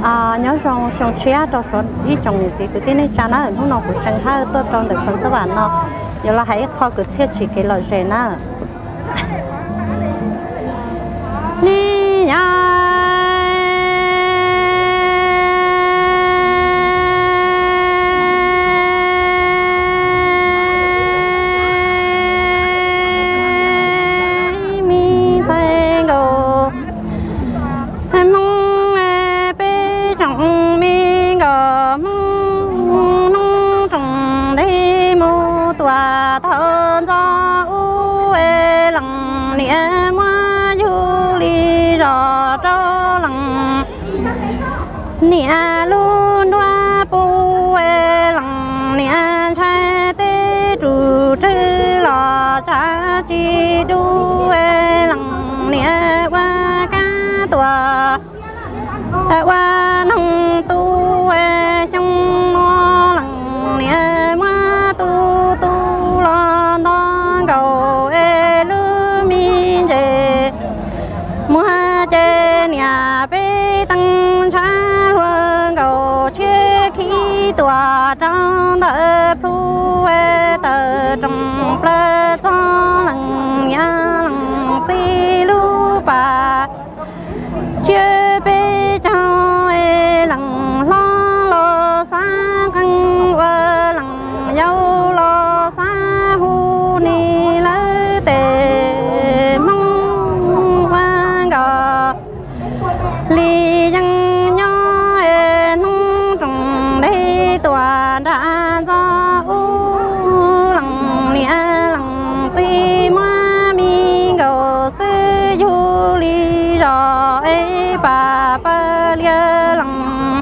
nhớ rằng trong chia cho số đi trong gì cứ tin cha nó lúc nào cũng sinh hai tôi trong được phần số bản nó giờ là hãy kho cứ chia chỉ cái lời gì nữa đi nha nia luôn đoa bu lăng nia trái tê trụ trư lò cha chi đu lăng nia qua cá tua qua nông tu trong mò lăng nia mua tu tu lo đó cầu lu mi je mua je nia bê tăng cha tòa trong đợt phu tờ trong plơ cho lằng nhá lằng xì lu bà chưa bê cho lằng lo xa căng vơ lằng dâu lo xa hu ni lỡ tề mong qua gò li dân tòa đã do u lăng nia lăng chi mua mi gầu sư du li rò bà ba lia lăng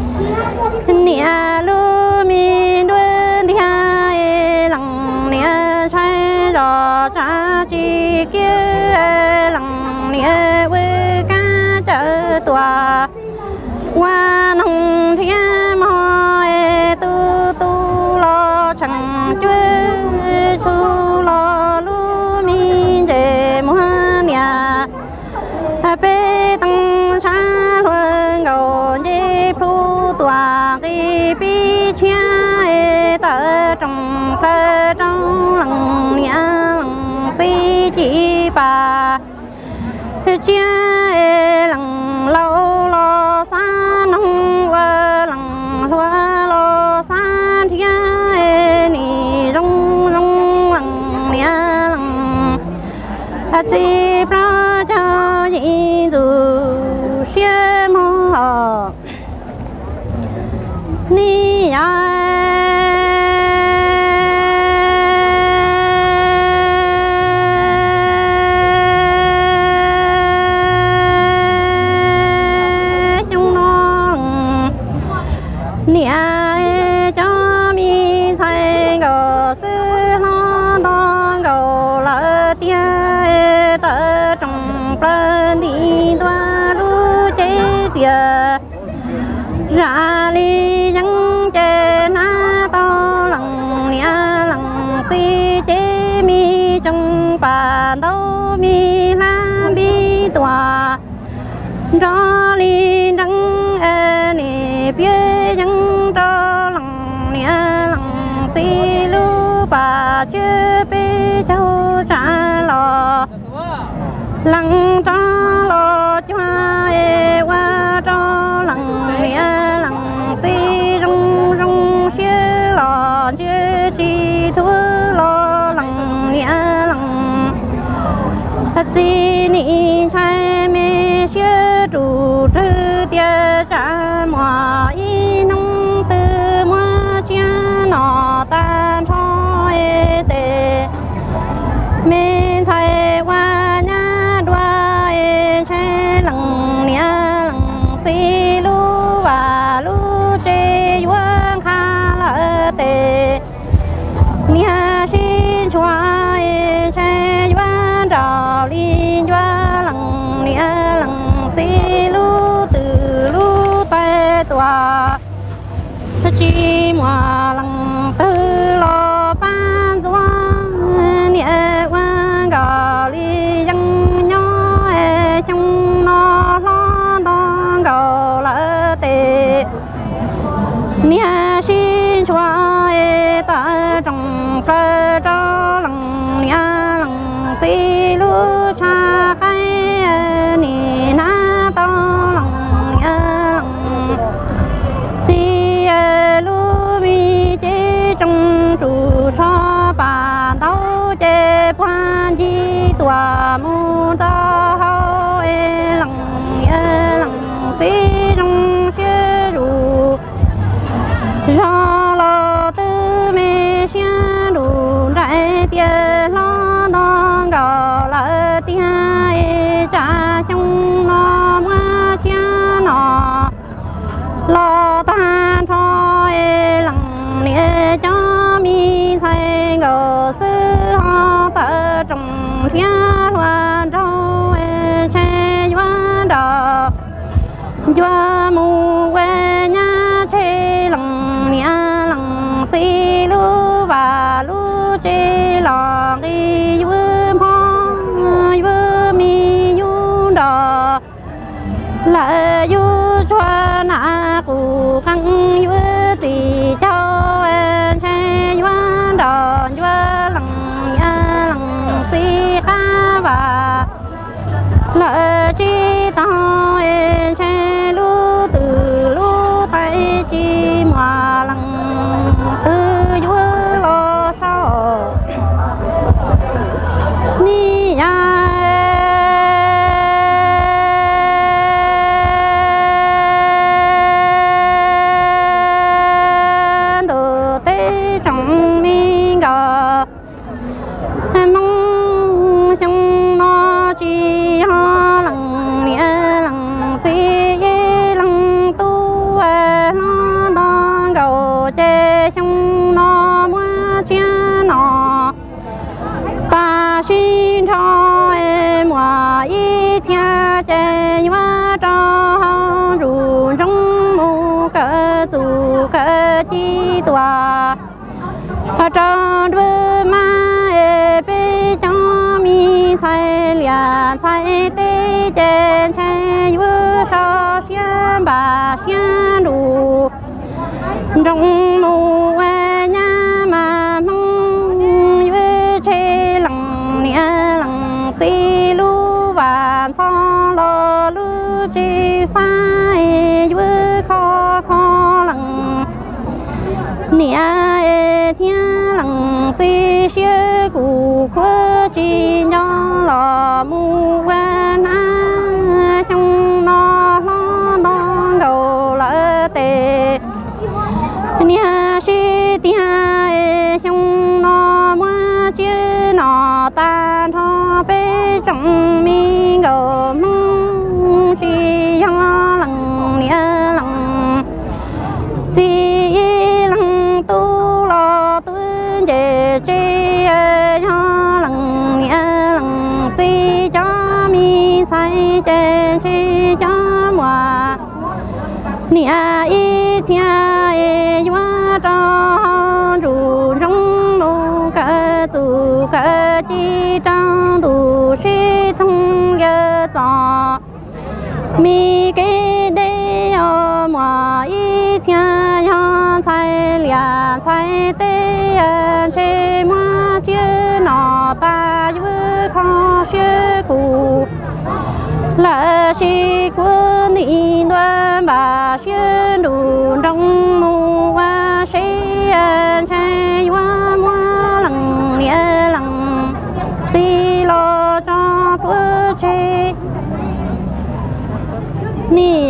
nia lu mi đuôi thia lăng nia trái rò cha chi kia lăng nia quê cá chợ tòa qua nông thiên mò tu tu lo chẳng chơi tu lo lu mi về mua nhà bê tăng xa luôn gầu dê phu tòa cái bi chia tờ trong tờ trong lăng nhà lăng si chỉ bà chia lăng lâu lo xa nông lăng loa lo xa thia ni rong rong lăng nia lăng chi pra cho yi du xie mo ni ya nia cho mi thay gò sư lo to gò lỡ tia tờ trong plơ đi toa lu chế chia ra li dân chế na to lăng nia lăng si chế mi trong bà đâu mi la bi tòa đó li đăng nè bia dân cho lăng nia lăng si lu bà chưa bê châu trả lò lăng cho lò cho qua cho lăng nia lăng si rong rong xưa lò chưa chi thua lo lăng nia lăng si ni chai mê xưa trụ trư tia trả mò y nông tư mua chia nọ ta thôi tề mê thay qua nhà đoa che lăng nia sĩ trong xe đủ do lo tư mê xe đủ đại tiền lo đong gạo là tiền trả trong nó mua chia nó lo ta thôi lặng lẽ cho mi thay gạo sư họ ta trong thiên loạn trâu che doan đỏ doa mù quê nhà che lặng lẽ lặng xì lu và lu che lòng đi vui phong vui mi vui đỏ lại vui cho na cụ khăn vui gì cho che doan đỏ doa lặng xì ca và lỡ chi tao che lu từ lu tay chi mà lăng tư vui lo sao ni ya đồ tê trong mi gà mong trong nó chi ho lặng nghĩa lặng si lặng tu nó đong gầu chê trong nó mua chia nó ta xin cho em hòa ý chia chê hoa cho rủ trong mù cỡ dù cỡ chi tòa cho đôi ma bê cho mi thay lìa thay tê chê chê vui cho xiên bà xiên đủ trong mù nhà mà mong vui chê lặng nè lặng xì lu và so lo lu chi phai vui khó khó lặng nè thiên lặng xì xia cụ khóa chi nhỏ lò mu quan á trong nó lo đong đầu lỡ tề nia xì tia trong nó mua chia nó ta thọ bê trong mi gầu mong chi nhỏ lặng nia lặng chi lặng tu lo tu về chi cho lặng nghĩa lặng chi cho mi say chê chi cho mùa nia y chia hoa cho rủ trong mù cả dù cả chi trong đủ suy thông gơ gió mi cái đây ở mùa y chia cho say lìa say tê chê mua chia nó ta vui khó chia cụ là si quân đi đoan bà xuyên đủ trong mù hoa si chê hoa mua lặng nghĩa lặng si lo cho bữa chê ni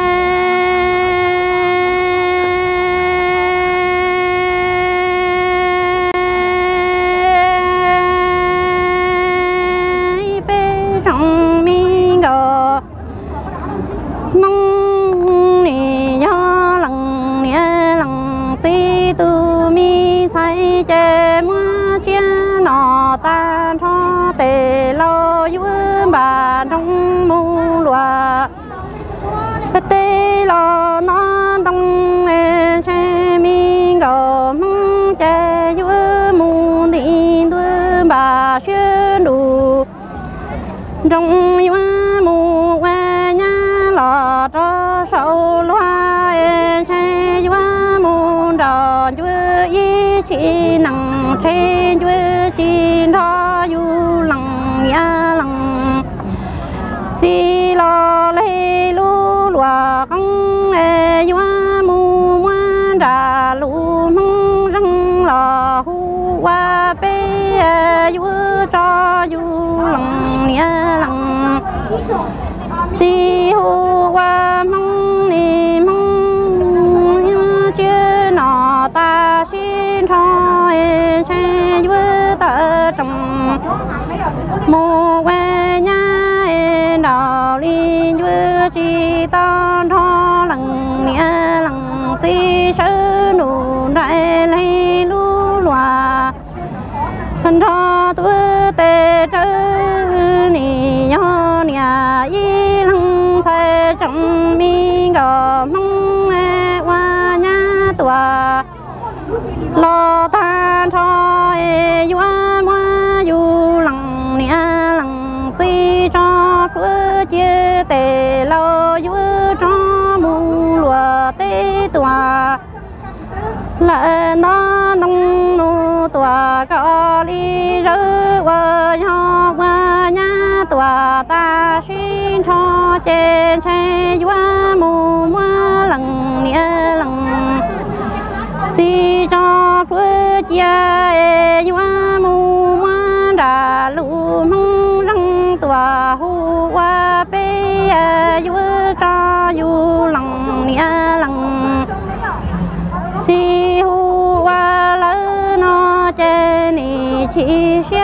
ta cho tề lo vui bà trong mù lúa tê lo nó đông che mi gò mong che vui mù đi đuôi bà xuyên đủ trong vui mù qua nhà lò cho sâu loa che vui mù đò vui ý chỉ nặng che vui chỉ đó du lặng ya lặng chỉ lo lê lu lúa công hoa mù hoa trà lu mong răng lò hu hoa bê du cho du lặng ya lặng chỉ hu hoa mong ta tho lằng nia lằng si sư nụ đại lấy lu loa thân tho tu tê trơ ni nho nia y lằng sai trong mi gò mong hoa nha tua lo ta cho e yua mua yu lằng nia lằng si cho cứ chia tề lo yu cho mu lùa tê tua lại nó nông nu tua có đi rơi qua nhau qua nhà tua ta xin cho trên xe yua mu mua lằng nia lằng si cho phước gia e yua mu mua đà lu mong răng tua hu qua pe yua cho yu lằng nia lằng si hu qua lỡ nó chê ni chi xia